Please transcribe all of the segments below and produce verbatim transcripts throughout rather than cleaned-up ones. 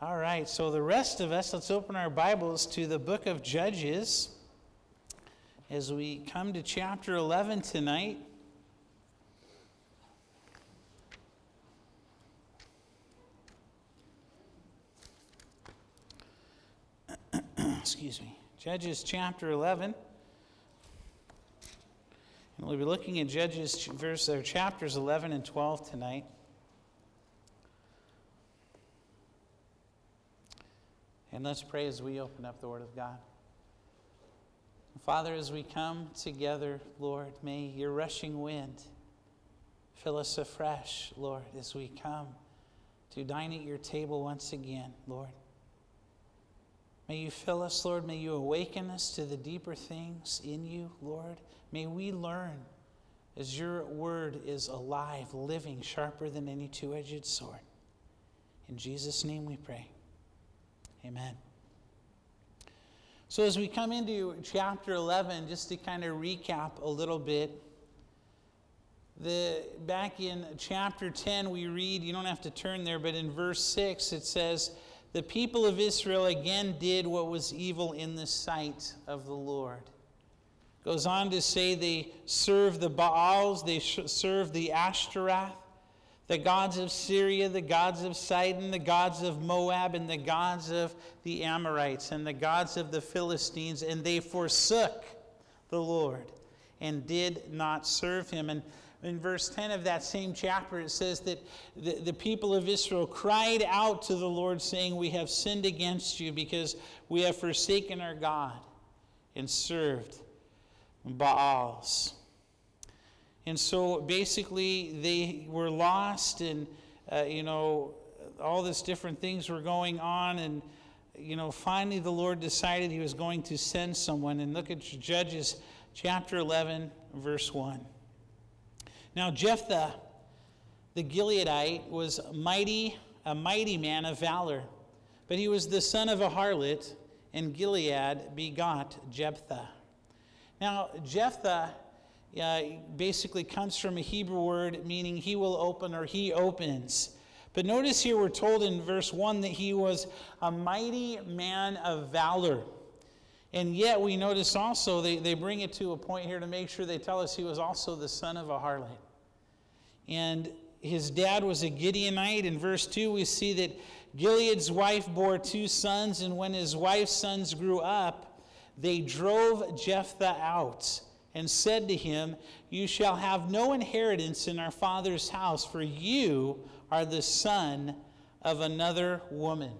All right, so the rest of us, let's open our Bibles to the book of Judges as we come to chapter eleven tonight. Excuse me. Judges chapter eleven. And we'll be looking at Judges verse, or chapters eleven and twelve tonight. And let's pray as we open up the Word of God. Father, as we come together, Lord, may your rushing wind fill us afresh, Lord, as we come to dine at your table once again, Lord. May you fill us, Lord. May you awaken us to the deeper things in you, Lord. May we learn as your word is alive, living, sharper than any two-edged sword. In Jesus' name we pray. Amen. So as we come into chapter eleven, just to kind of recap a little bit, the back in chapter ten we read, you don't have to turn there, but in verse six it says, the people of Israel again did what was evil in the sight of the Lord. Goes on to say they served the Baals, they served the Ashtaroth, the gods of Syria, the gods of Sidon, the gods of Moab, and the gods of the Amorites, and the gods of the Philistines, and they forsook the Lord and did not serve him. And in verse ten of that same chapter, it says that the, the people of Israel cried out to the Lord, saying, we have sinned against you because we have forsaken our God and served Baals. And so basically they were lost, and, uh, you know, all these different things were going on. And, you know, finally the Lord decided he was going to send someone. And look at Judges chapter eleven, verse one. Now Jephthah, the Gileadite, was mighty, a mighty man of valor. But he was the son of a harlot, and Gilead begot Jephthah. Now Jephthah Uh, basically comes from a Hebrew word meaning he will open or he opens. But notice here we're told in verse one that he was a mighty man of valor. And yet we notice also they, they bring it to a point here to make sure they tell us he was also the son of a harlot. And his dad was a Gideonite. In verse two we see that Gilead's wife bore two sons, and when his wife's sons grew up, they drove Jephthah out and said to him, you shall have no inheritance in our father's house, for you are the son of another woman.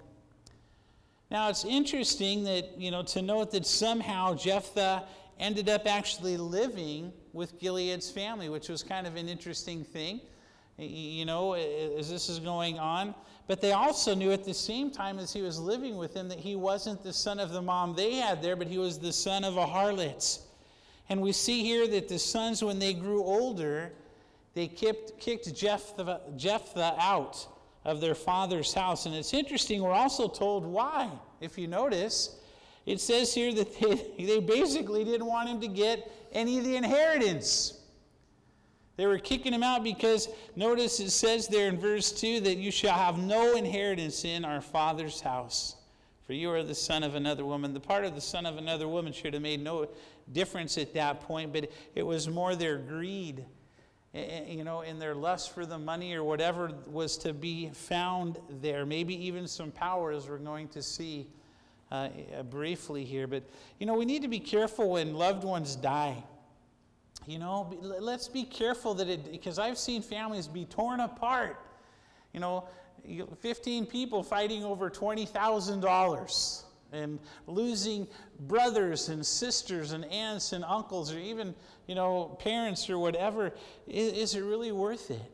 Now it's interesting that, you know, to note that somehow Jephthah ended up actually living with Gilead's family, which was kind of an interesting thing, you know, as this is going on. But they also knew at the same time as he was living with them that he wasn't the son of the mom they had there, but he was the son of a harlot. And we see here that the sons, when they grew older, they kicked, kicked Jephthah, Jephthah out of their father's house. And it's interesting, we're also told why. If you notice, it says here that they, they basically didn't want him to get any of the inheritance. They were kicking him out because, notice it says there in verse two that you shall have no inheritance in our father's house, for you are the son of another woman. The part of the son of another woman should have made no difference at that point, but it was more their greed, you know, in their lust for the money or whatever was to be found there. Maybe even some power, as we're going to see uh, briefly here. But, you know, we need to be careful when loved ones die. You know, let's be careful that it, because I've seen families be torn apart. You know, fifteen people fighting over twenty thousand dollars and losing brothers and sisters and aunts and uncles or even, you know, parents or whatever. Is, is it really worth it?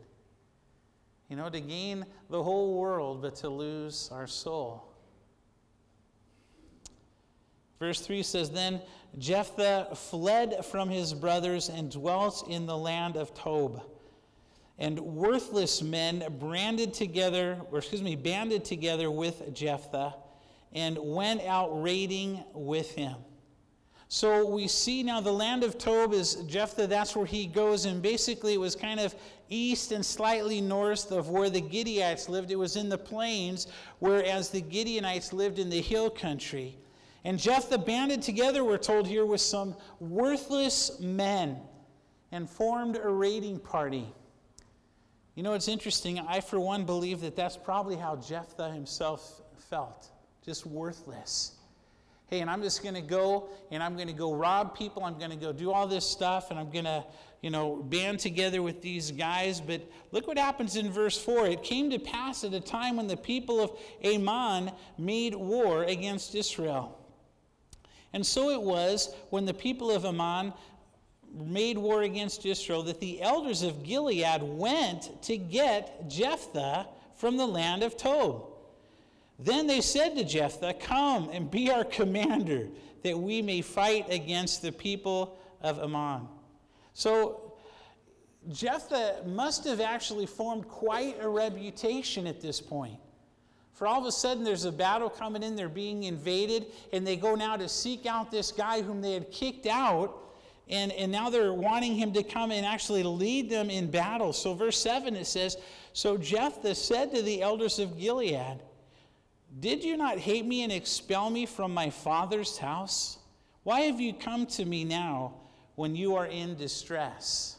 You know, to gain the whole world but to lose our soul. Verse three says, then Jephthah fled from his brothers and dwelt in the land of Tob. And worthless men branded together, or excuse me, banded together with Jephthah and went out raiding with him. So we see now the land of Tob is Jephthah, that's where he goes, and basically it was kind of east and slightly north of where the Gideonites lived. It was in the plains, whereas the Gideonites lived in the hill country. And Jephthah banded together, we're told here, with some worthless men and formed a raiding party. You know, it's interesting. I, for one, believe that that's probably how Jephthah himself felt, just worthless. Hey, and I'm just going to go, and I'm going to go rob people. I'm going to go do all this stuff, and I'm going to, you know, band together with these guys. But look what happens in verse four. It came to pass at a time when the people of Ammon made war against Israel. And so it was when the people of Ammon made war against Israel that the elders of Gilead went to get Jephthah from the land of Tob. Then they said to Jephthah, "Come and be our commander, that we may fight against the people of Ammon." So Jephthah must have actually formed quite a reputation at this point. For all of a sudden there's a battle coming in, they're being invaded, and they go now to seek out this guy whom they had kicked out, and, and now they're wanting him to come and actually lead them in battle. So verse seven, it says, "So Jephthah said to the elders of Gilead, 'Did you not hate me and expel me from my father's house? Why have you come to me now when you are in distress?'"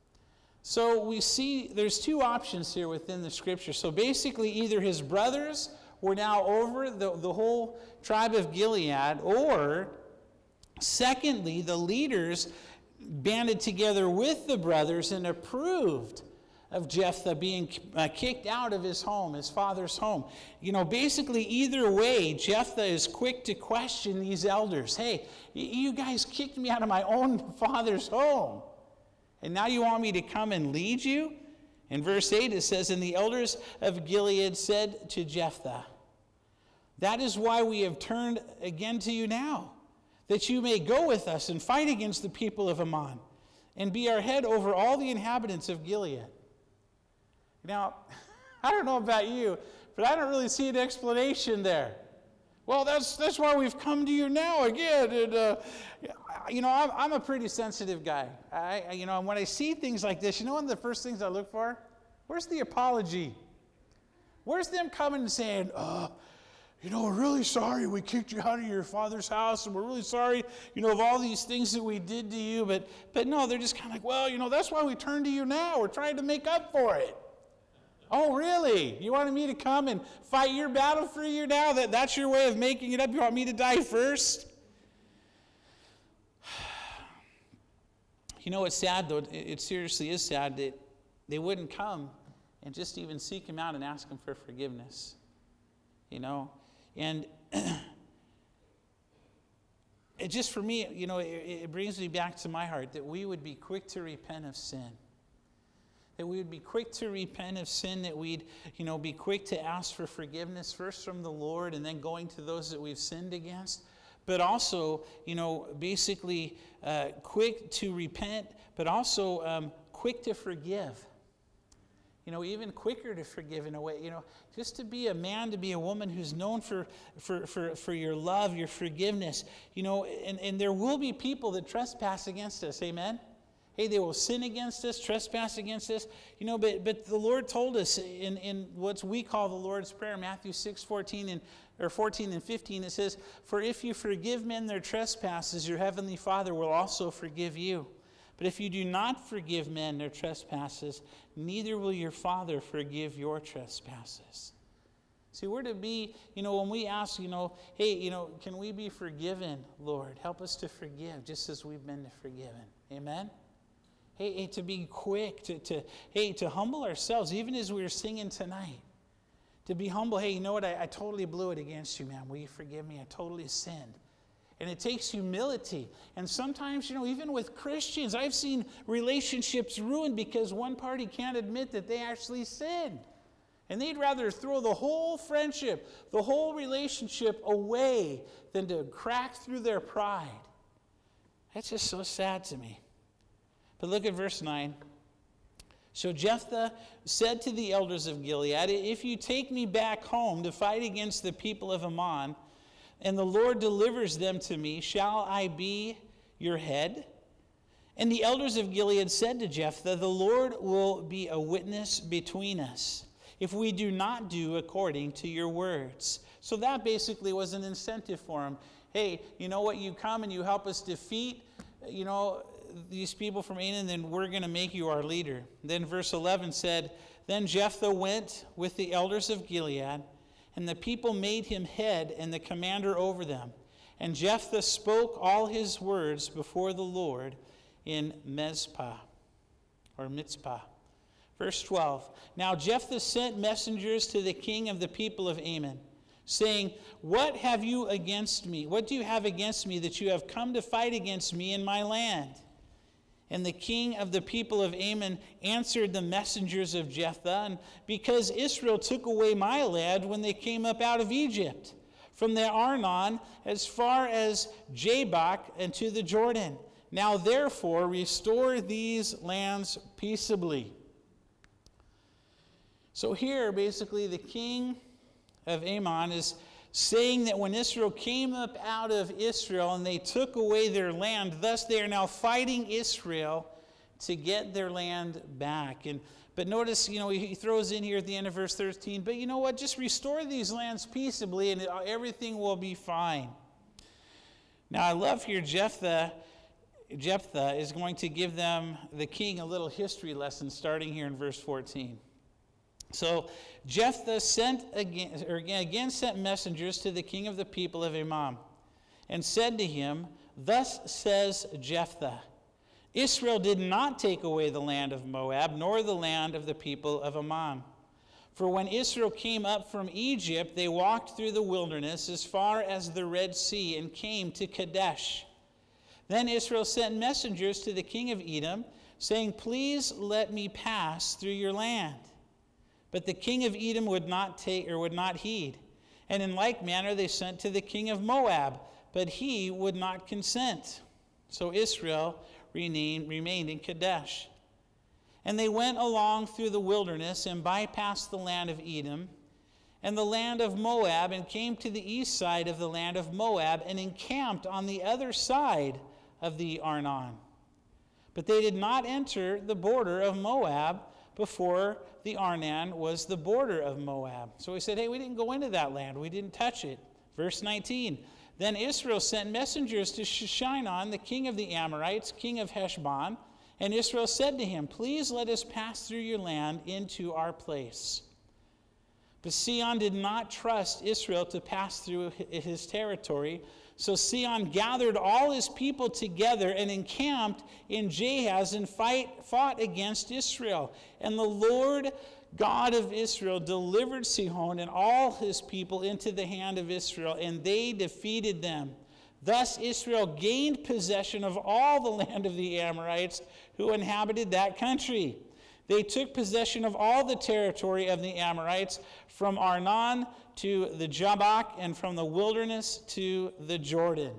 So we see there's two options here within the scripture. So basically either his brothers were now over the, the whole tribe of Gilead, or secondly, the leaders banded together with the brothers and approved of Jephthah being uh, kicked out of his home, his father's home. You know, basically either way, Jephthah is quick to question these elders. Hey, you guys kicked me out of my own father's home, and now you want me to come and lead you? In verse eight it says, "And the elders of Gilead said to Jephthah, 'That is why we have turned again to you now, that you may go with us and fight against the people of Ammon, and be our head over all the inhabitants of Gilead.'" Now, I don't know about you, but I don't really see an explanation there. Well, that's that's why we've come to you now again. And, uh, you know, I'm, I'm a pretty sensitive guy. I, you know, and when I see things like this, you know one of the first things I look for? Where's the apology? Where's them coming and saying, oh, you know, we're really sorry we kicked you out of your father's house, and we're really sorry, you know, of all these things that we did to you. But, but no, they're just kind of like, well, you know, that's why we turned to you now. We're trying to make up for it. Oh, really? You wanted me to come and fight your battle for you now? That, that's your way of making it up? You want me to die first? You know, it's sad, though. It seriously is sad that they wouldn't come and just even seek him out and ask him for forgiveness. You know? And it just, for me, you know, it, it brings me back to my heart that we would be quick to repent of sin. That we would be quick to repent of sin, that we'd, you know, be quick to ask for forgiveness, first from the Lord and then going to those that we've sinned against. But also, you know, basically uh, quick to repent, but also um, quick to forgive. You know, even quicker to forgive in a way. You know, just to be a man, to be a woman who's known for, for, for, for your love, your forgiveness. You know, and, and there will be people that trespass against us, amen? Hey, they will sin against us, trespass against us. You know, but but the Lord told us in, in what we call the Lord's Prayer, Matthew six, fourteen and or fourteen and fifteen, it says, "For if you forgive men their trespasses, your heavenly Father will also forgive you. But if you do not forgive men their trespasses, neither will your Father forgive your trespasses." See, we're to be, you know, when we ask, you know, hey, you know, can we be forgiven, Lord? Help us to forgive just as we've been forgiven. Amen? Hey, hey, to be quick, to, to hey, to humble ourselves, even as we were singing tonight. To be humble. Hey, you know what? I, I totally blew it against you, man. Will you forgive me? I totally sinned. And it takes humility. And sometimes, you know, even with Christians, I've seen relationships ruined because one party can't admit that they actually sinned. And they'd rather throw the whole friendship, the whole relationship away than to crack through their pride. That's just so sad to me. But look at verse nine. So Jephthah said to the elders of Gilead, "If you take me back home to fight against the people of Ammon, and the Lord delivers them to me, shall I be your head? And the elders of Gilead said to Jephthah, the Lord will be a witness between us, if we do not do according to your words. So that basically was an incentive for him. Hey, you know what? You come and you help us defeat, you know, these people from Ammon, then we're going to make you our leader. Then verse eleven said, then Jephthah went with the elders of Gilead, and the people made him head and the commander over them. And Jephthah spoke all his words before the Lord in Mizpah, or Mitzpah. Verse twelve, now Jephthah sent messengers to the king of the people of Ammon, saying, what have you against me? What do you have against me that you have come to fight against me in my land? And the king of the people of Ammon answered the messengers of Jephthah, and because Israel took away my land when they came up out of Egypt, from the Arnon as far as Jabbok and to the Jordan. Now therefore restore these lands peaceably. So here basically the king of Ammon is saying that when Israel came up out of Israel and they took away their land, thus they are now fighting Israel to get their land back. And but notice, you know, he throws in here at the end of verse thirteen, but you know what? Just restore these lands peaceably and everything will be fine. Now I love here Jephthah, Jephthah is going to give them, the king, a little history lesson starting here in verse fourteen. So Jephthah sent again, or again sent messengers to the king of the people of Ammon, and said to him, thus says Jephthah, Israel did not take away the land of Moab, nor the land of the people of Ammon. For when Israel came up from Egypt, they walked through the wilderness as far as the Red Sea, and came to Kadesh. Then Israel sent messengers to the king of Edom, saying, please let me pass through your land. But the king of Edom would not take, or would not heed. And in like manner they sent to the king of Moab, but he would not consent. So Israel remained, remained in Kadesh. And they went along through the wilderness and bypassed the land of Edom and the land of Moab, and came to the east side of the land of Moab, and encamped on the other side of the Arnon. But they did not enter the border of Moab, before the Arnon was the border of Moab. So he said, hey, we didn't go into that land. We didn't touch it. Verse nineteen, then Israel sent messengers to Shishainon, the king of the Amorites, king of Heshbon. And Israel said to him, please let us pass through your land into our place. But Sihon did not trust Israel to pass through his territory. So Sihon gathered all his people together and encamped in Jahaz and fight, fought against Israel. And the Lord God of Israel delivered Sihon and all his people into the hand of Israel, and they defeated them. Thus Israel gained possession of all the land of the Amorites who inhabited that country. They took possession of all the territory of the Amorites, from Arnon to the Jabbok, and from the wilderness to the Jordan.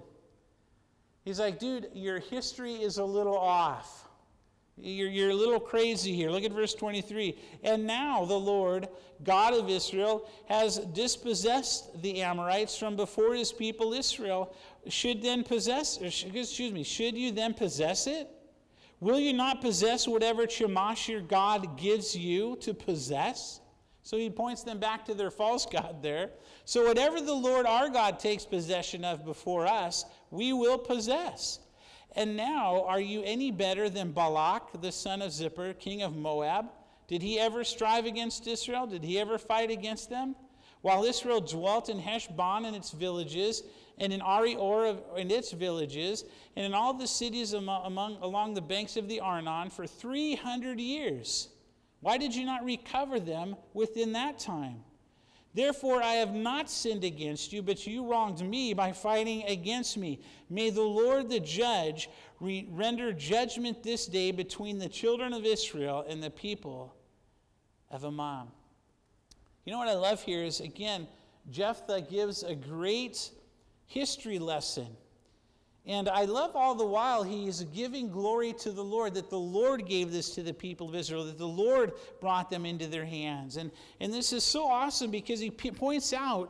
He's like, dude, your history is a little off. You're, you're a little crazy here. Look at verse twenty-three. And now the Lord, God of Israel, has dispossessed the Amorites from before his people Israel. Should then possess, or excuse me, should you then possess it? Will you not possess whatever Chemosh your God gives you to possess? So he points them back to their false god there. So whatever the Lord our God takes possession of before us, we will possess. And now, are you any better than Balak, the son of Zippor, king of Moab? Did he ever strive against Israel? Did he ever fight against them? While Israel dwelt in Heshbon and its villages, and in Ari-or and its villages, and in all the cities among, among, along the banks of the Arnon for three hundred years. Why did you not recover them within that time? Therefore I have not sinned against you, but you wronged me by fighting against me. May the Lord the judge re- render judgment this day between the children of Israel and the people of Ammon. You know what I love here is, again, Jephthah gives a great history lesson. And I love all the while he is giving glory to the Lord, that the Lord gave this to the people of Israel, that the Lord brought them into their hands. And, and this is so awesome because he p- points out,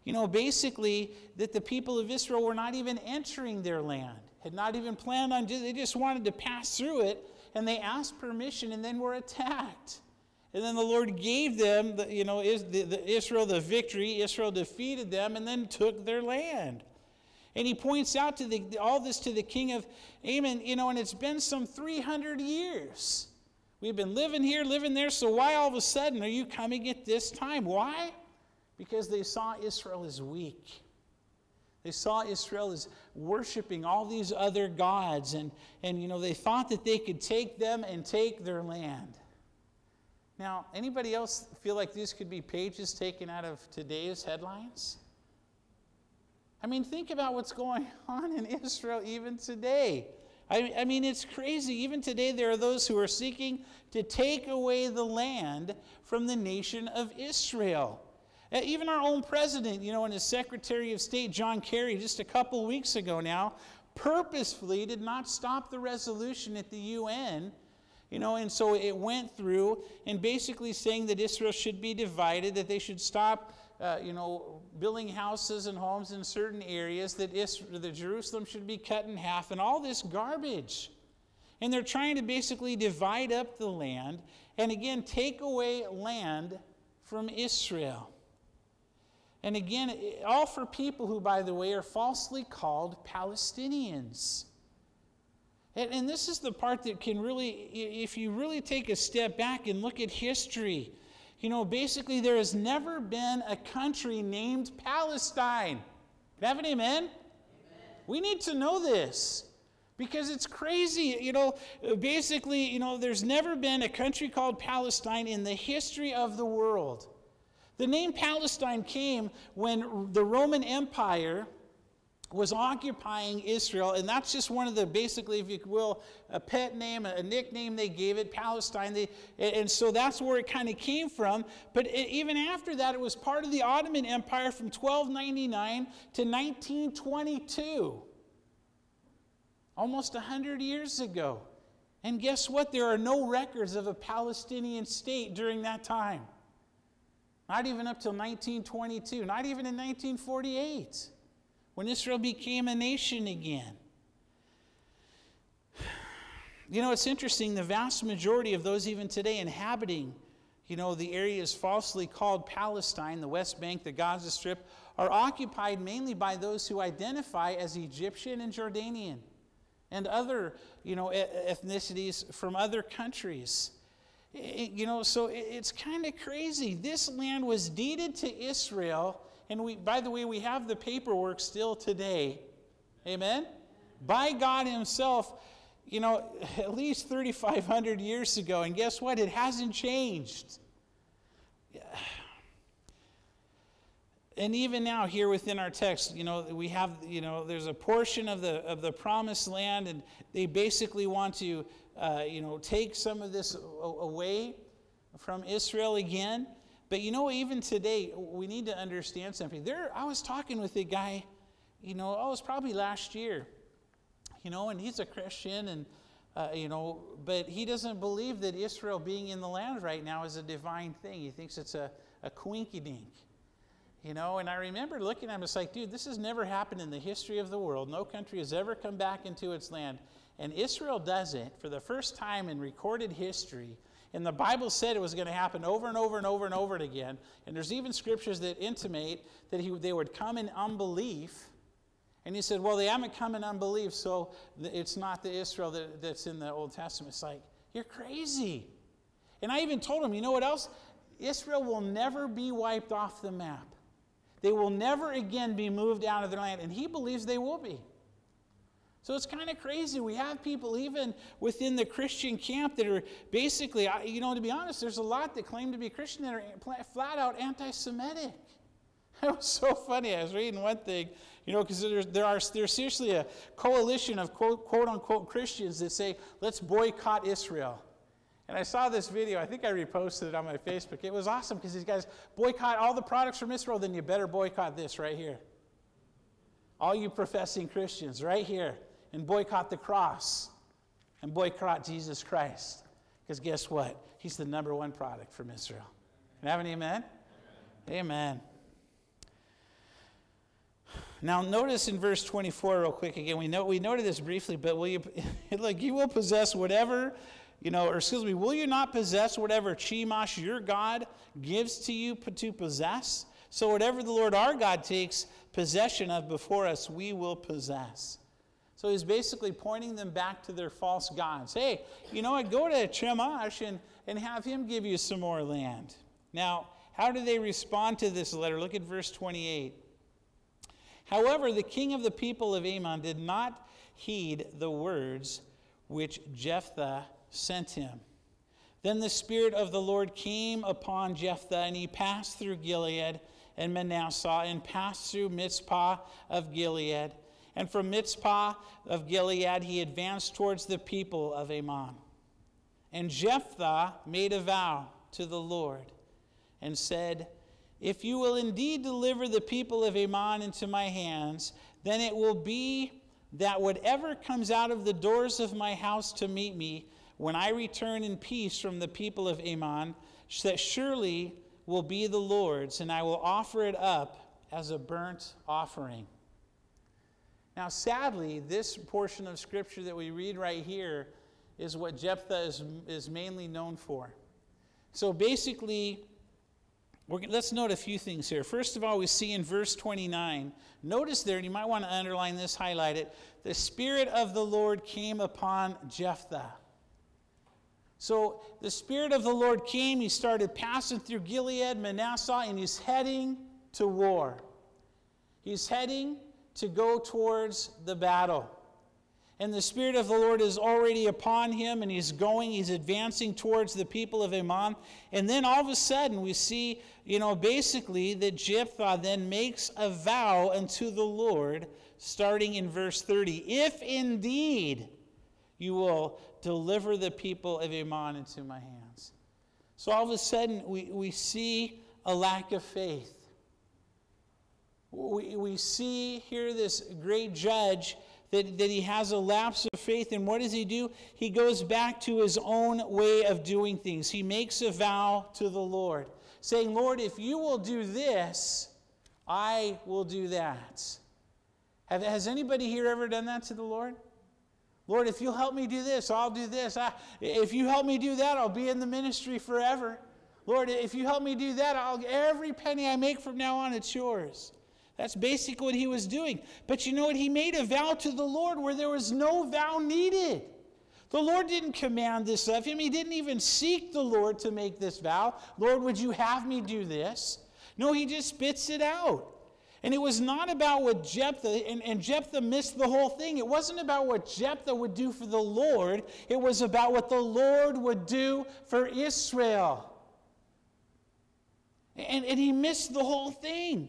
you know, basically that the people of Israel were not even entering their land, had not even planned on, they just wanted to pass through it, and they asked permission and then were attacked. And then the Lord gave them, the, you know, is the, the Israel the victory. Israel defeated them and then took their land. And he points out to the, all this to the king of Ammon, you know, and it's been some three hundred years. We've been living here, living there, so why all of a sudden are you coming at this time? Why? Because they saw Israel as weak. They saw Israel as worshiping all these other gods, and, and you know, they thought that they could take them and take their land. Now, anybody else feel like these could be pages taken out of today's headlines? I mean, think about what's going on in Israel even today. I, I mean, it's crazy. Even today, there are those who are seeking to take away the land from the nation of Israel. Even our own president, you know, and his Secretary of State, John Kerry, just a couple weeks ago now, purposefully did not stop the resolution at the U N, you know, and so it went through and basically saying that Israel should be divided, that they should stop, uh, you know, building houses and homes in certain areas, that, Israel, that Jerusalem should be cut in half, and all this garbage. And they're trying to basically divide up the land and, again, take away land from Israel. And again, all for people who, by the way, are falsely called Palestinians. And, and this is the part that can really, if you really take a step back and look at history, you know, basically there has never been a country named Palestine. Can I have an amen? Amen. We need to know this because it's crazy. You know, basically, you know, there's never been a country called Palestine in the history of the world. The name Palestine came when the Roman Empire was occupying Israel, and that's just one of the, basically, if you will, a pet name, a nickname they gave it, Palestine. They, and so that's where it kind of came from. But it, even after that, it was part of the Ottoman Empire from twelve ninety-nine to nineteen twenty-two. Almost one hundred years ago. And guess what? There are no records of a Palestinian state during that time. Not even up till nineteen twenty-two, not even in nineteen forty-eight, when Israel became a nation again. You know, it's interesting, the vast majority of those even today inhabiting, you know, the areas falsely called Palestine, the West Bank, the Gaza Strip, are occupied mainly by those who identify as Egyptian and Jordanian and other, you know, ethnicities from other countries. You know, so it's kind of crazy. This land was deeded to Israel, and we, by the way, we have the paperwork still today. Amen? By God himself, you know, at least thirty-five hundred years ago. And guess what? It hasn't changed. And even now, here within our text, you know, we have, you know, there's a portion of the of the promised land, and they basically want to, uh, you know, take some of this away from Israel again. But you know, even today, we need to understand something. There, I was talking with a guy, you know, oh, it was probably last year, you know, and he's a Christian, and uh, you know, but he doesn't believe that Israel being in the land right now is a divine thing. He thinks it's a a coinkydink. You know, and I remember looking at him, it's like, dude, this has never happened in the history of the world. No country has ever come back into its land. And Israel does it for the first time in recorded history. And the Bible said it was going to happen over and over and over and over again. And there's even scriptures that intimate that he, they would come in unbelief. And he said, well, they haven't come in unbelief, so it's not the Israel that, that's in the Old Testament. It's like, you're crazy. And I even told him, you know what else? Israel will never be wiped off the map. They will never again be moved out of their land, and he believes they will be. So it's kind of crazy. We have people even within the Christian camp that are basically, you know, to be honest, there's a lot that claim to be Christian that are flat out anti-Semitic. It was so funny. I was reading one thing, you know, because there are there's seriously a coalition of quote, quote unquote Christians that say, let's boycott Israel. And I saw this video, I think I reposted it on my Facebook. It was awesome because these guys boycott all the products from Israel, then you better boycott this right here. All you professing Christians right here, and boycott the cross, and boycott Jesus Christ. Because guess what? He's the number one product from Israel. Can I have an amen? Amen. Amen. Now notice in verse twenty-four real quick again. We know we noted this briefly, but will you like you will possess whatever, you know, or excuse me, will you not possess whatever Chemosh your God gives to you to possess? So whatever the Lord our God takes possession of before us, we will possess. So he's basically pointing them back to their false gods. Hey, you know what? Go to Chemosh and, and have him give you some more land. Now, how do they respond to this letter? Look at verse twenty-eight. However, the king of the people of Ammon did not heed the words which Jephthah sent him. Then the Spirit of the Lord came upon Jephthah, and he passed through Gilead and Manasseh, and passed through Mizpah of Gilead. And from Mizpah of Gilead he advanced towards the people of Ammon. And Jephthah made a vow to the Lord, and said, if you will indeed deliver the people of Ammon into my hands, then it will be that whatever comes out of the doors of my house to meet me, when I return in peace from the people of Ammon, that surely will be the Lord's, and I will offer it up as a burnt offering. Now, sadly, this portion of Scripture that we read right here is what Jephthah is, is mainly known for. So basically, We're, let's note a few things here. First of all, we see in verse twenty-nine, notice there, and you might want to underline this, highlight it, the Spirit of the Lord came upon Jephthah. So the Spirit of the Lord came, he started passing through Gilead, Manasseh, and he's heading to war. He's heading to go towards the battle. And the Spirit of the Lord is already upon him, and he's going, he's advancing towards the people of Ammon. And then all of a sudden we see, you know, basically that Jephthah then makes a vow unto the Lord, starting in verse thirty. If indeed you will deliver the people of Ammon into my hands. So all of a sudden we, we see a lack of faith. We, we see here this great judge That, that he has a lapse of faith. And what does he do? He goes back to his own way of doing things. He makes a vow to the Lord, saying, Lord, if you will do this, I will do that. Have, has anybody here ever done that to the Lord? Lord, if you'll help me do this, I'll do this. I, if you help me do that, I'll be in the ministry forever. Lord, if you help me do that, I'll, every penny I make from now on, it's yours. That's basically what he was doing. But you know what? He made a vow to the Lord where there was no vow needed. The Lord didn't command this of him. He didn't even seek the Lord to make this vow. Lord, would you have me do this? No, he just spits it out. And it was not about what Jephthah, and, and Jephthah missed the whole thing. It wasn't about what Jephthah would do for the Lord. It was about what the Lord would do for Israel. And, and he missed the whole thing.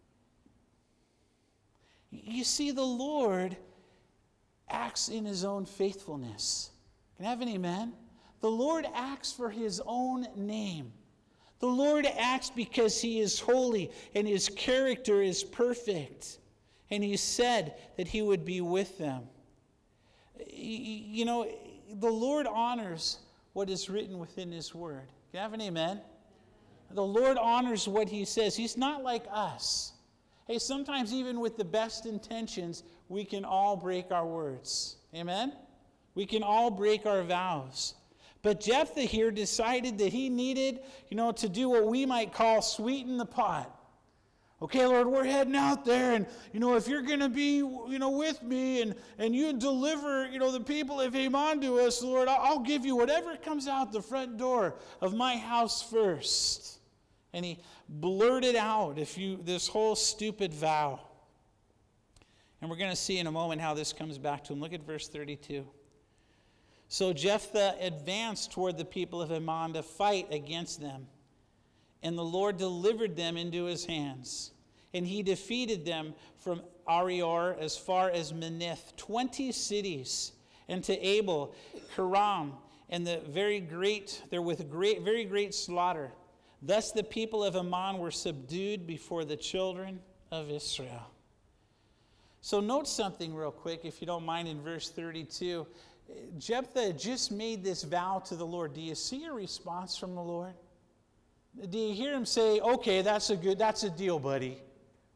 You see, the Lord acts in his own faithfulness. Can I have an amen? The Lord acts for his own name. The Lord acts because he is holy and his character is perfect. And he said that he would be with them. You know, the Lord honors what is written within his word. Can I have an amen? The Lord honors what he says. He's not like us. Hey, sometimes even with the best intentions, we can all break our words. Amen? We can all break our vows. But Jephthah here decided that he needed, you know, to do what we might call sweeten the pot. Okay, Lord, we're heading out there, and, you know, if you're going to be, you know, with me, and, and you deliver, you know, the people of Ammon to us, Lord, I'll give you whatever comes out the front door of my house first. And he blurted out if you this whole stupid vow. And we're going to see in a moment how this comes back to him. Look at verse thirty-two. So Jephthah advanced toward the people of Ammon to fight against them. And the Lord delivered them into his hands. And he defeated them from Arior as far as Menith, twenty cities, and to Abel, Kiram, and the very great, there with great, very great slaughter. Thus the people of Ammon were subdued before the children of Israel. So note something real quick, if you don't mind, in verse thirty-two. Jephthah just made this vow to the Lord. Do you see a response from the Lord? Do you hear him say, okay, that's a good, that's a deal, buddy?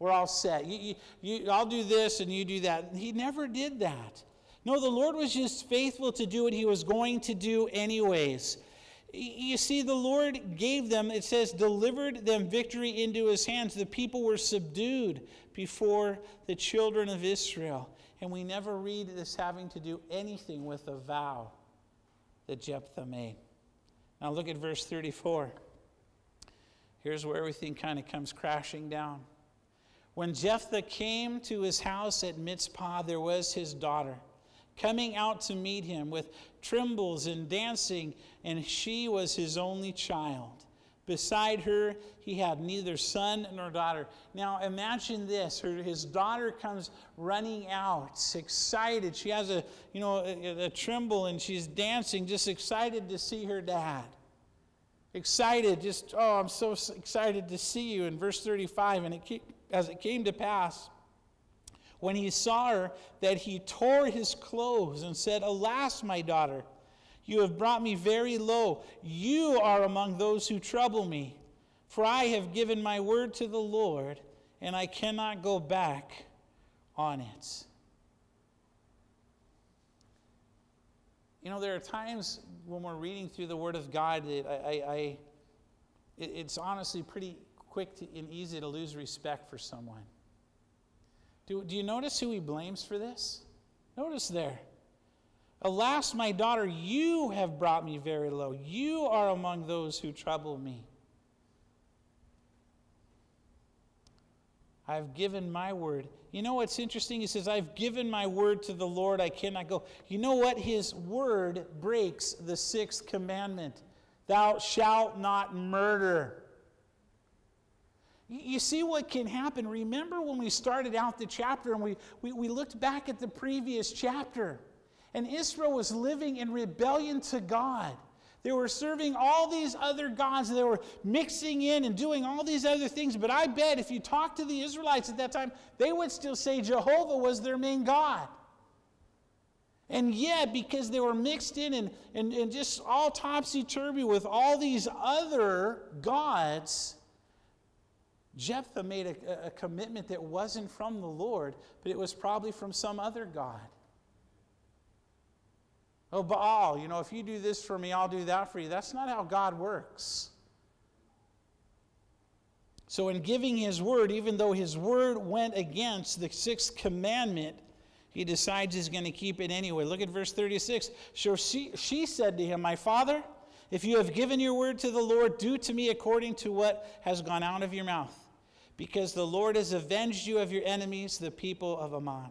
we're all set. You, you, you, I'll do this and you do that. He never did that. No, the Lord was just faithful to do what he was going to do anyways. You see, the Lord gave them, it says, delivered them victory into his hands. The people were subdued before the children of Israel. And we never read this having to do anything with a vow that Jephthah made. Now look at verse thirty-four. Here's where everything kind of comes crashing down. When Jephthah came to his house at Mizpah, there was his daughter coming out to meet him with trembles and dancing, and she was his only child. Beside her, he had neither son nor daughter. Now imagine this. Her, his daughter comes running out, excited. She has a, you know, a, a tremble, and she's dancing, just excited to see her dad. Excited, just, oh, I'm so excited to see you. In verse thirty-five, and it came, as it came to pass, when he saw her, that he tore his clothes and said, Alas, my daughter, you have brought me very low. You are among those who trouble me. For I have given my word to the Lord, and I cannot go back on it. You know, there are times when we're reading through the Word of God that I, I, I it, it's honestly pretty quick to, and easy to lose respect for someone. Do, do you notice who he blames for this? Notice there. Alas, my daughter, you have brought me very low. You are among those who trouble me. I've given my word. You know what's interesting? He says, I've given my word to the Lord. I cannot go. You know what? His word breaks the sixth commandment. Thou shalt not murder. You see what can happen? Remember when we started out the chapter and we, we, we looked back at the previous chapter, and Israel was living in rebellion to God. They were serving all these other gods. They were mixing in and doing all these other things. But I bet if you talk to the Israelites at that time, they would still say Jehovah was their main God. And yet, because they were mixed in and, and, and just all topsy-turvy with all these other gods, Jephthah made a, a commitment that wasn't from the Lord, but it was probably from some other god. Oh, Baal, you know, if you do this for me, I'll do that for you. That's not how God works. So in giving his word, even though his word went against the sixth commandment, he decides he's going to keep it anyway. Look at verse thirty-six. So she, she said to him, My father, if you have given your word to the Lord, do to me according to what has gone out of your mouth, because the Lord has avenged you of your enemies, the people of Ammon.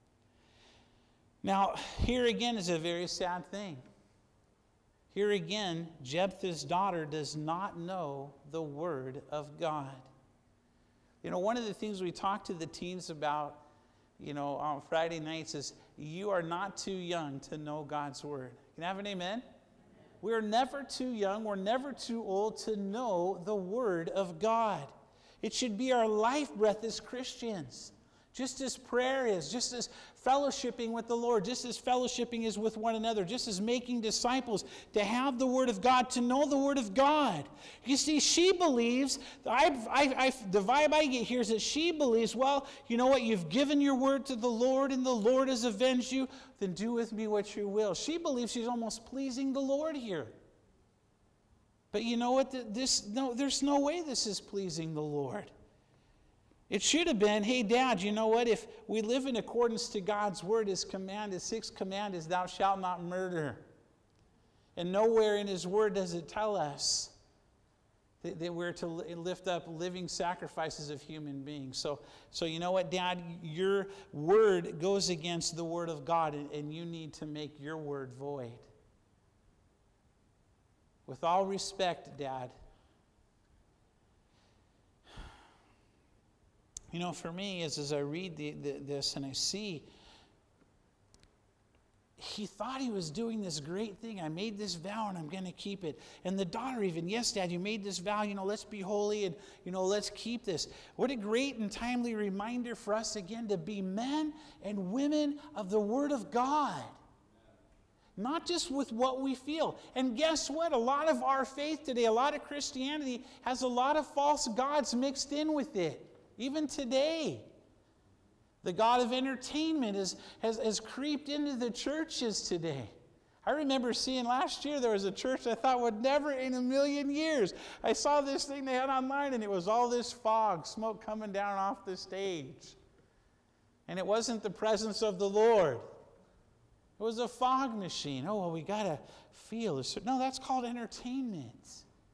Now, here again is a very sad thing. Here again, Jephthah's daughter does not know the word of God. You know, one of the things we talk to the teens about, you know, on Friday nights is you are not too young to know God's word. Can I have an amen? We're never too young, we're never too old to know the word of God. It should be our life breath as Christians. Just as prayer is, just as fellowshipping with the Lord, just as fellowshipping is with one another, just as making disciples, to have the Word of God, to know the Word of God. You see, she believes, I, I, I, the vibe I get here is that she believes, well, you know what, you've given your word to the Lord and the Lord has avenged you, then do with me what you will. She believes she's almost pleasing the Lord here. But you know what, this, no, there's no way this is pleasing the Lord. It should have been, hey, Dad, you know what? If we live in accordance to God's word, his command, his sixth command is, thou shalt not murder. And nowhere in his word does it tell us that, that we're to lift up living sacrifices of human beings. So, so you know what, Dad? Your word goes against the word of God, and, and you need to make your word void. With all respect, Dad, you know, for me, as, as I read the, the, this and I see, he thought he was doing this great thing. I made this vow and I'm going to keep it. And the daughter even, yes, Dad, you made this vow, you know, let's be holy and, you know, let's keep this. What a great and timely reminder for us again to be men and women of the Word of God. Not just with what we feel. And guess what? A lot of our faith today, a lot of Christianity has a lot of false gods mixed in with it. Even today, the god of entertainment is, has, has creeped into the churches today. I remember seeing last year there was a church I thought would never in a million years. I saw this thing they had online, and it was all this fog, smoke coming down off the stage. And it wasn't the presence of the Lord. It was a fog machine. Oh, well, we got to feel this. No, that's called entertainment.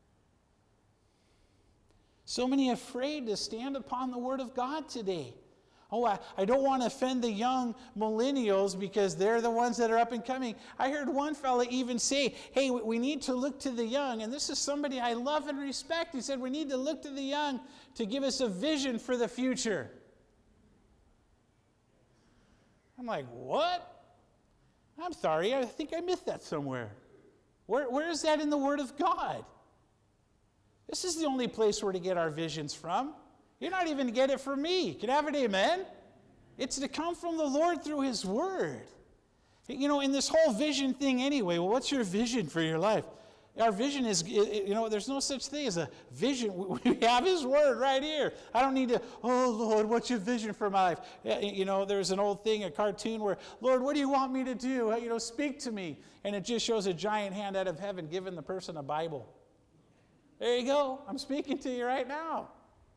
So many afraid to stand upon the Word of God today. Oh, I, I don't want to offend the young millennials because they're the ones that are up and coming. I heard one fella even say, hey, we need to look to the young. And this is somebody I love and respect. He said, we need to look to the young to give us a vision for the future. I'm like, what? I'm sorry, I think I missed that somewhere. Where, where is that in the Word of God? This is the only place we're to get our visions from. You're not even to get it from me. Can I have an amen? It's to come from the Lord through His Word. You know, in this whole vision thing anyway, well, what's your vision for your life? Our vision is, you know, there's no such thing as a vision. We have His Word right here. I don't need to, oh, Lord, what's your vision for my life? You know, there's an old thing, a cartoon where, Lord, what do you want me to do? You know, speak to me. And it just shows a giant hand out of heaven giving the person a Bible. There you go. I'm speaking to you right now.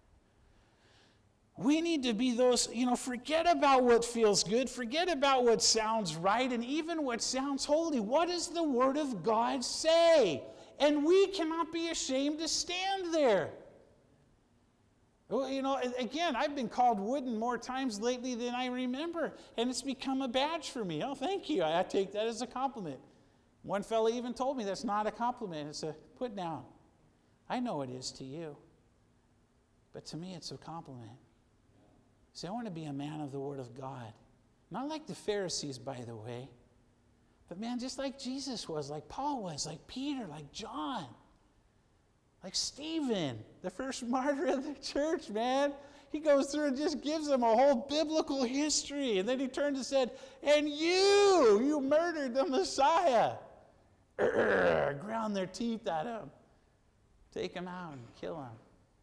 We need to be those, you know, forget about what feels good. Forget about what sounds right and even what sounds holy. What does the Word of God say? And we cannot be ashamed to stand there. Well, you know, again, I've been called wooden more times lately than I remember, and it's become a badge for me. Oh, thank you. I take that as a compliment. One fellow even told me that's not a compliment. It's a put down. I know it is to you, but to me it's a compliment. See, I want to be a man of the Word of God. Not like the Pharisees, by the way. But man, just like Jesus was, like Paul was, like Peter, like John, like Stephen, the first martyr of the church, man. He goes through and just gives them a whole biblical history. And then he turned and said, and you, you murdered the Messiah. Urgh, ground their teeth at him. Take him out and kill him.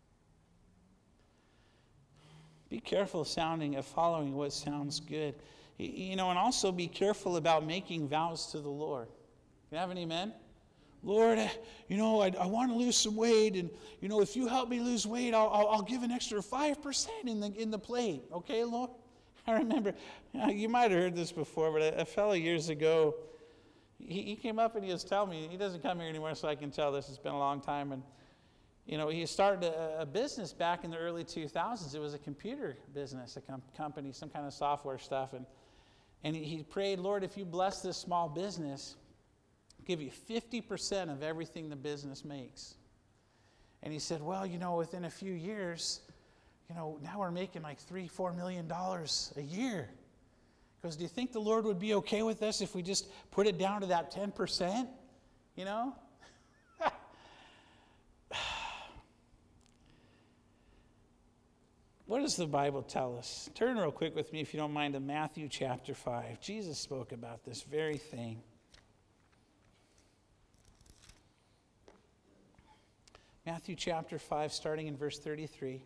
Be careful sounding of following what sounds good. You know, and also be careful about making vows to the Lord. Can I have an amen? Lord, you know, I, I want to lose some weight, and, you know, if you help me lose weight, I'll, I'll, I'll give an extra five percent in the, in the plate. Okay, Lord? I remember, you might have heard this before, but a, a fellow years ago, he, he came up and he was telling me, he doesn't come here anymore, so I can tell this. It's been a long time, and you know, he started a, a business back in the early two thousands. It was a computer business, a com- company, some kind of software stuff. And, and he, he prayed, Lord, if you bless this small business, I'll give you fifty percent of everything the business makes. And he said, well, you know, within a few years, you know, now we're making like three, four million dollars a year. Because do you think the Lord would be okay with us if we just put it down to that ten percent? You know? What does the Bible tell us? Turn real quick with me, if you don't mind, to Matthew chapter five. Jesus spoke about this very thing. Matthew chapter five, starting in verse thirty-three.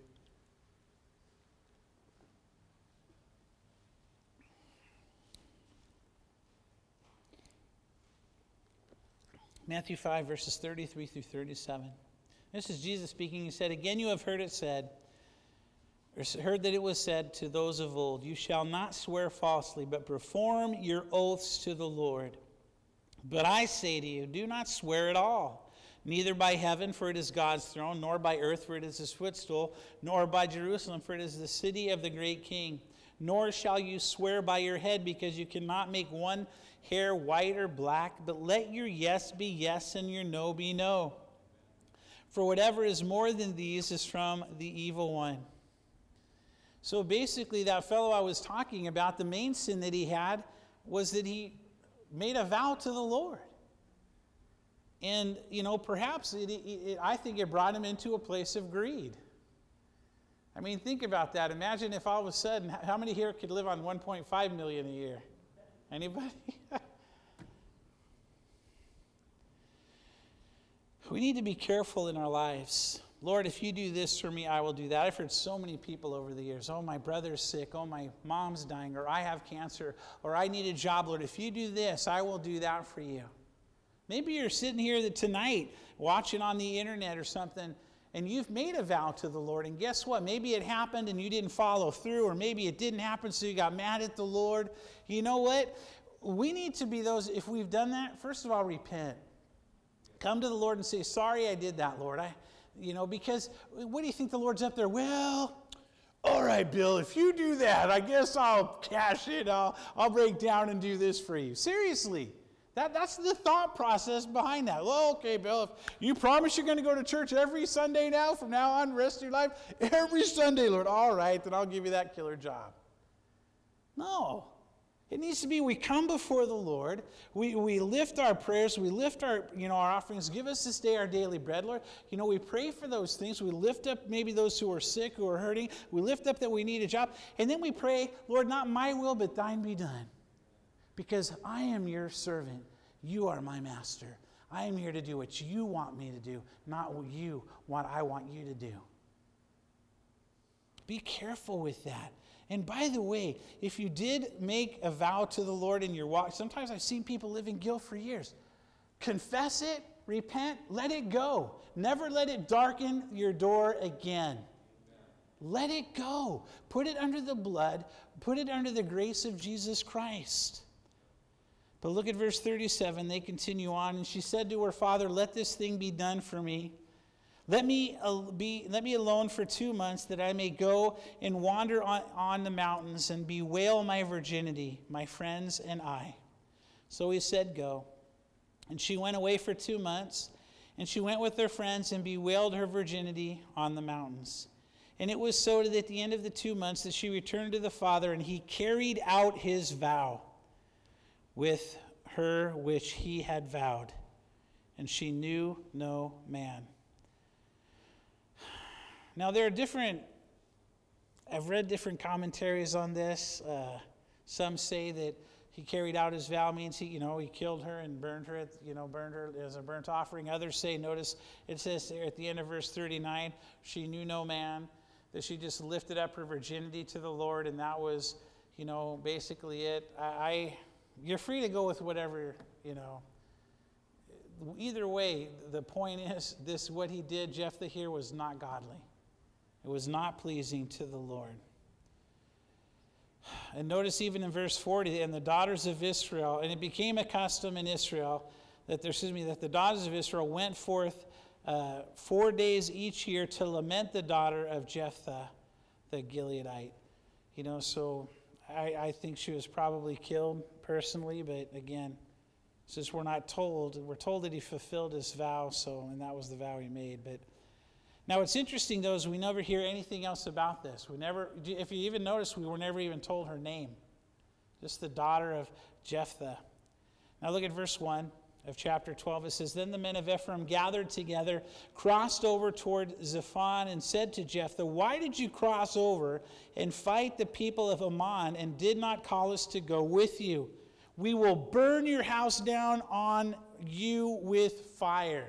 Matthew five, verses thirty-three through thirty-seven. This is Jesus speaking. He said, again, you have heard it said, or heard that it was said to those of old, you shall not swear falsely, but perform your oaths to the Lord. But I say to you, do not swear at all, neither by heaven, for it is God's throne, nor by earth, for it is his footstool, nor by Jerusalem, for it is the city of the great king. Nor shall you swear by your head, because you cannot make one hair white or black, but let your yes be yes and your no be no. For whatever is more than these is from the evil one. So basically, that fellow I was talking about, the main sin that he had was that he made a vow to the Lord. And, you know, perhaps it, it, it, I think it brought him into a place of greed. I mean, think about that. Imagine if all of a sudden, how many here could live on one point five million dollars a year? Anybody? We need to be careful in our lives Lord, if you do this for me, I will do that. I've heard so many people over the years, oh, my brother's sick, oh, my mom's dying, or I have cancer, or I need a job. Lord, if you do this, I will do that for you. Maybe you're sitting here tonight watching on the internet or something, and you've made a vow to the Lord, and guess what? Maybe it happened and you didn't follow through, or maybe it didn't happen so you got mad at the Lord. You know what? We need to be those, if we've done that, first of all, repent. Come to the Lord and say, sorry I did that, Lord. I, you know, because what do you think the Lord's up there? Well, all right, Bill, if you do that, I guess I'll cash it. I'll, I'll break down and do this for you. Seriously. That, that's the thought process behind that. Well, okay, Bill, if you promise you're going to go to church every Sunday now, from now on, the rest of your life, every Sunday, Lord, all right, then I'll give you that killer job. No. It needs to be we come before the Lord, we, we lift our prayers, we lift our, you know, our offerings, give us this day our daily bread, Lord. You know, we pray for those things. We lift up maybe those who are sick, who are hurting. We lift up that we need a job. And then we pray, Lord, not my will, but thine be done. Because I am your servant. You are my master. I am here to do what you want me to do, not what you want I want you to do. Be careful with that. And by the way, if you did make a vow to the Lord in your walk, sometimes I've seen people live in guilt for years. Confess it, repent, let it go. Never let it darken your door again. Let it go. Put it under the blood. Put it under the grace of Jesus Christ. But look at verse thirty-seven. They continue on. And she said to her father, let this thing be done for me. Let me, uh, be, let me alone for two months that I may go and wander on, on the mountains and bewail my virginity, my friends and I. So he said, go. And she went away for two months. And she went with her friends and bewailed her virginity on the mountains. And it was so that at the end of the two months that she returned to the father, and he carried out his vow with her which he had vowed, and she knew no man. Now there are different, I've read different commentaries on this. Uh, some say that he carried out his vow means he, you know, he killed her and burned her, at, you know, burned her as a burnt offering. Others say, notice it says there at the end of verse thirty-nine, she knew no man, that she just lifted up her virginity to the Lord, and that was, you know, basically it. I, I You're free to go with whatever, you know. Either way, the point is, this, what he did, Jephthah here, was not godly. It was not pleasing to the Lord. And notice even in verse forty, and the daughters of Israel, and it became a custom in Israel, that there, excuse me, that the daughters of Israel went forth uh, four days each year to lament the daughter of Jephthah, the Gileadite. You know, so I, I think she was probably killed personally, but again, since we're not told, we're told that he fulfilled his vow, so, and that was the vow he made. But now what's interesting though is we never hear anything else about this. We never, if you even notice, we were never even told her name. Just the daughter of Jephthah. Now look at verse one of chapter twelve. It says, then the men of Ephraim gathered together, crossed over toward Zephon, and said to Jephthah, why did you cross over and fight the people of Ammon and did not call us to go with you? We will burn your house down on you with fire.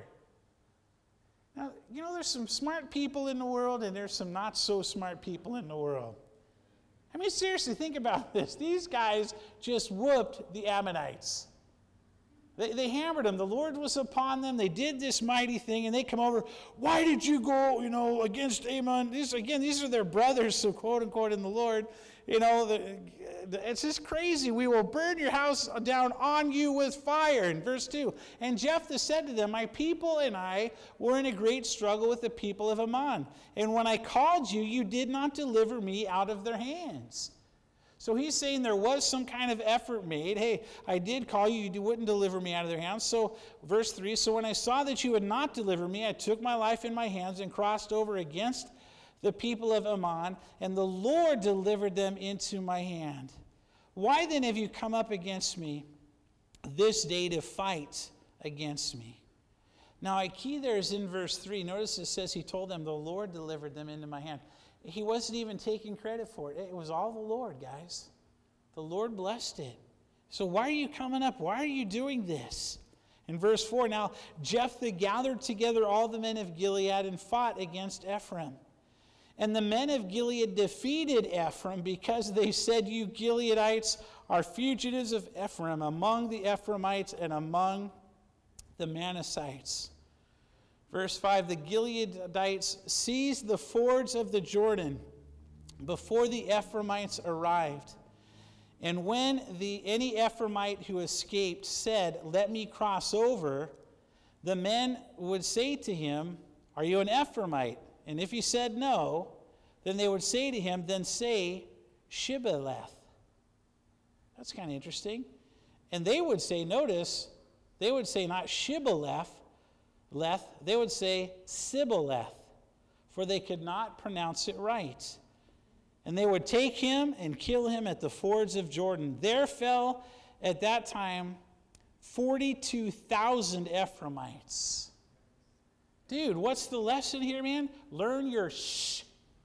Now, you know, there's some smart people in the world and there's some not so smart people in the world. I mean, seriously, think about this. These guys just whooped the Ammonites. They, they hammered them. The Lord was upon them. They did this mighty thing, and they come over. Why did you go, you know, against Ammon? These, again, these are their brothers, so quote unquote in the Lord. You know, the, the, it's just crazy. We will burn your house down on you with fire. In verse two, and Jephthah said to them, my people and I were in a great struggle with the people of Ammon. And when I called you, you did not deliver me out of their hands. So he's saying there was some kind of effort made. Hey, I did call you. You wouldn't deliver me out of their hands. So verse three, so when I saw that you would not deliver me, I took my life in my hands and crossed over against the people of Ammon, and the Lord delivered them into my hand. Why then have you come up against me this day to fight against me? Now, a key there is in verse three. Notice it says he told them, the Lord delivered them into my hand. He wasn't even taking credit for it. It was all the Lord, guys. The Lord blessed it. So why are you coming up? Why are you doing this? In verse four, now Jephthah gathered together all the men of Gilead and fought against Ephraim. And the men of Gilead defeated Ephraim because they said, you Gileadites are fugitives of Ephraim among the Ephraimites and among the Manassites. Verse five, the Gileadites seized the fords of the Jordan before the Ephraimites arrived. And when the, any Ephraimite who escaped said, let me cross over, the men would say to him, are you an Ephraimite? And if he said no, then they would say to him, then say Shibboleth. That's kind of interesting. And they would say, notice, they would say not Shibboleth, Leth, they would say Sibboleth, for they could not pronounce it right. And they would take him and kill him at the fords of Jordan. There fell at that time forty-two thousand Ephraimites. Dude, what's the lesson here, man? Learn your shh.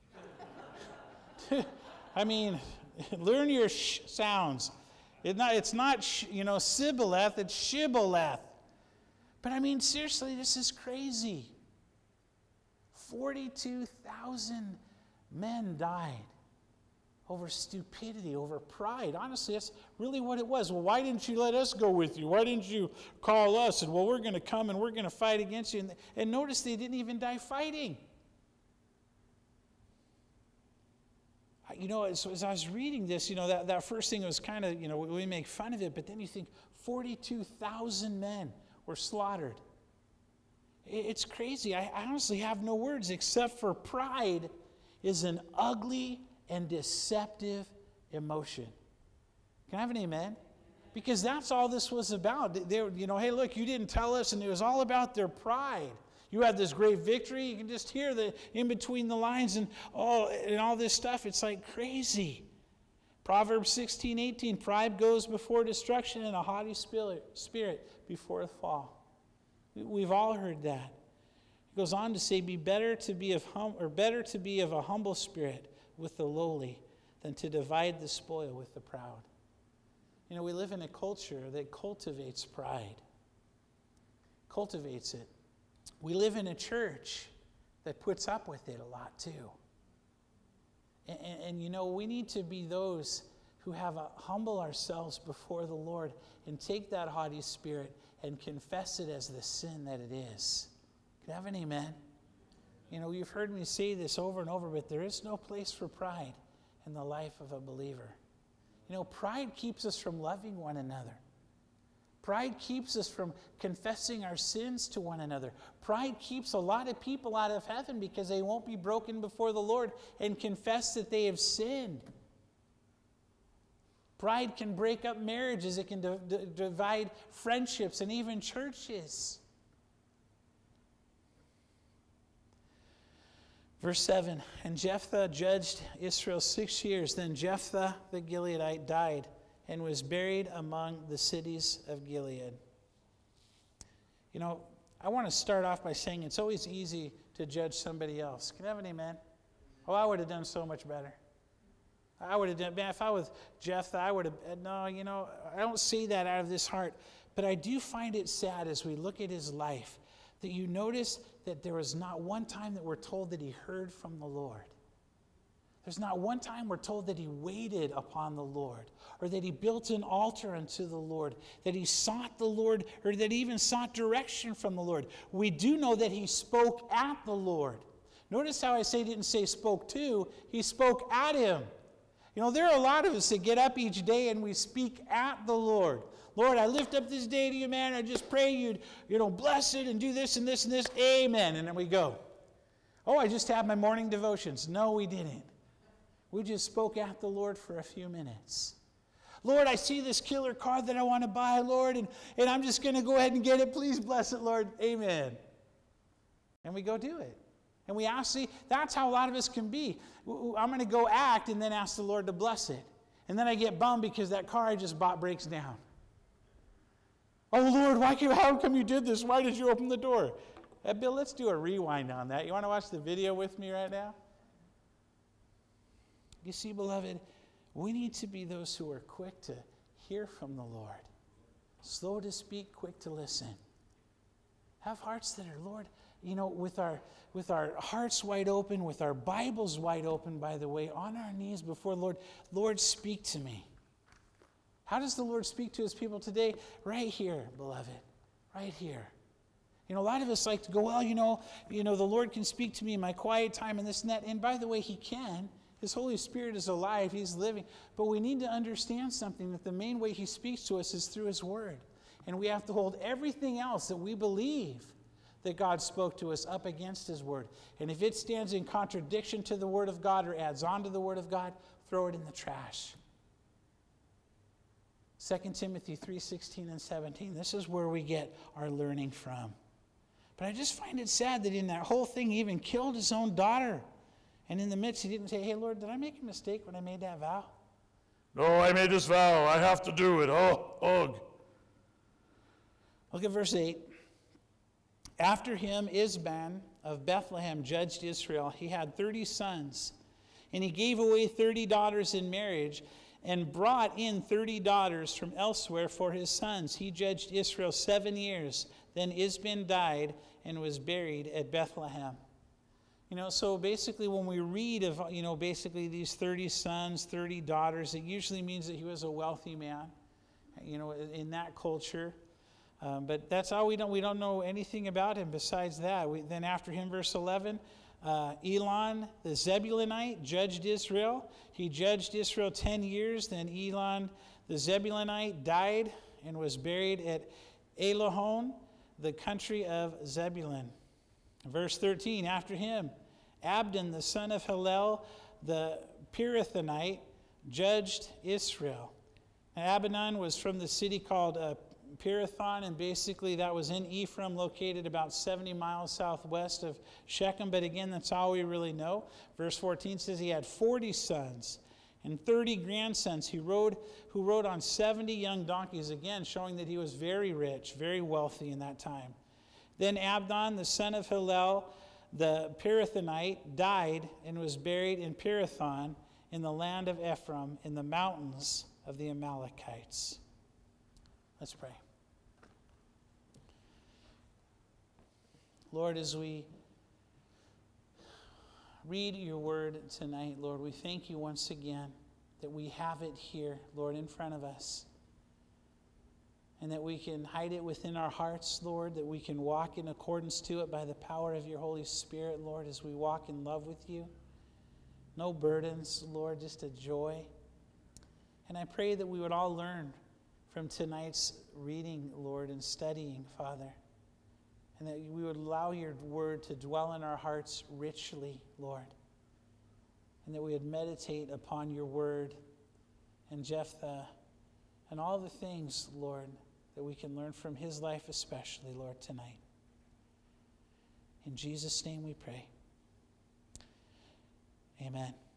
I mean, learn your sh sounds. It's not, it's not sh, you know, Sibboleth, it's Shibboleth. But I mean, seriously, this is crazy. forty-two thousand men died over stupidity, over pride. Honestly, that's really what it was. Well, why didn't you let us go with you? Why didn't you call us? And well, we're going to come and we're going to fight against you. And, and notice they didn't even die fighting. You know, as, as I was reading this, you know, that, that first thing was kind of, you know, we make fun of it, but then you think forty-two thousand men were slaughtered. It, it's crazy. I, I honestly have no words except for pride is an ugly and deceptive emotion. Can I have an amen? Because that's all this was about. They were, you know, hey, look, you didn't tell us, and it was all about their pride. You had this great victory. You can just hear the in between the lines and all and all this stuff. It's like crazy. Proverbs sixteen eighteen, pride goes before destruction and a haughty spirit before a fall. We've all heard that. It goes on to say, be better to be of hum or better to be of a humble spirit with the lowly than to divide the spoil with the proud. You know, we live in a culture that cultivates pride. Cultivates it. We live in a church that puts up with it a lot too. And, and, and you know, we need to be those who have a, humble ourselves before the Lord and take that haughty spirit and confess it as the sin that it is. Can I have an amen? You know, you've heard me say this over and over, but there is no place for pride in the life of a believer. You know, pride keeps us from loving one another. Pride keeps us from confessing our sins to one another. Pride keeps a lot of people out of heaven because they won't be broken before the Lord and confess that they have sinned. Pride can break up marriages. It can divide friendships and even churches. Verse seven, and Jephthah judged Israel six years. Then Jephthah the Gileadite died and was buried among the cities of Gilead. You know, I want to start off by saying it's always easy to judge somebody else. Can I have an amen? Oh, I would have done so much better. I would have done, man, if I was Jephthah, I would have, no, you know, I don't say that out of this heart. But I do find it sad as we look at his life that you notice that there was not one time that we're told that he heard from the Lord. There's not one time we're told that he waited upon the Lord, or that he built an altar unto the Lord, that he sought the Lord, or that he even sought direction from the Lord. We do know that he spoke at the Lord. Notice how I say didn't say spoke to, he spoke at him. You know, there are a lot of us that get up each day and we speak at the Lord. Lord, I lift up this day to you, man. I just pray you'd, you know, bless it and do this and this and this. Amen. And then we go. Oh, I just had my morning devotions. No, we didn't. We just spoke at the Lord for a few minutes. Lord, I see this killer car that I want to buy, Lord, and, and I'm just going to go ahead and get it. Please bless it, Lord. Amen. And we go do it. And we ask, see, that's how a lot of us can be. I'm going to go act and then ask the Lord to bless it. And then I get bummed because that car I just bought breaks down. Oh, Lord, why can, how come you did this? Why did you open the door? Uh, Bill, let's do a rewind on that. You want to watch the video with me right now? You see, beloved, we need to be those who are quick to hear from the Lord. Slow to speak, quick to listen. Have hearts that are, Lord, you know, with our with our hearts wide open, with our Bibles wide open, by the way, on our knees before the Lord. Lord, speak to me. How does the Lord speak to his people today? Right here, beloved. Right here. You know, a lot of us like to go, well, you know, you know, the Lord can speak to me in my quiet time and this and that. And by the way, he can. His Holy Spirit is alive. He's living. But we need to understand something, that the main way he speaks to us is through his word. And we have to hold everything else that we believe that God spoke to us up against his word. And if it stands in contradiction to the word of God or adds on to the word of God, throw it in the trash. Second Timothy three sixteen and seventeen. This is where we get our learning from. But I just find it sad that in that whole thing, he even killed his own daughter. And in the midst, he didn't say, hey, Lord, did I make a mistake when I made that vow? No, I made this vow. I have to do it. Oh, ugh. Look at verse eight. After him, Isban of Bethlehem judged Israel. He had thirty sons, and he gave away thirty daughters in marriage and brought in thirty daughters from elsewhere for his sons. He judged Israel seven years. Then Isban died and was buried at Bethlehem. You know, so basically when we read of, you know, basically these thirty sons, thirty daughters, it usually means that he was a wealthy man, you know, in that culture. Um, but that's all we don't, we don't know anything about him besides that. We, then after him, verse eleven, uh, Elon the Zebulunite judged Israel. He judged Israel ten years. Then Elon the Zebulunite died and was buried at Elohon, the country of Zebulun. Verse thirteen, after him, Abdon the son of Hillel the Pirathonite judged Israel. Now, Abinon was from the city called uh, Pirathon, and basically that was in Ephraim, located about seventy miles southwest of Shechem. But again, that's all we really know. Verse fourteen says he had forty sons and thirty grandsons who rode, who rode on seventy young donkeys, again showing that he was very rich, very wealthy in that time. Then Abdon, the son of Hillel, the Pirathonite, died and was buried in Pirathon in the land of Ephraim, in the mountains of the Amalekites. Let's pray. Lord, as we read your word tonight, Lord, we thank you once again that we have it here, Lord, in front of us. And that we can hide it within our hearts, Lord, that we can walk in accordance to it by the power of your Holy Spirit, Lord, as we walk in love with you. No burdens, Lord, just a joy. And I pray that we would all learn from tonight's reading, Lord, and studying, Father. And that we would allow your word to dwell in our hearts richly, Lord. And that we would meditate upon your word and Jephthah and all the things, Lord, that we can learn from his life especially, Lord, tonight. In Jesus' name we pray. Amen.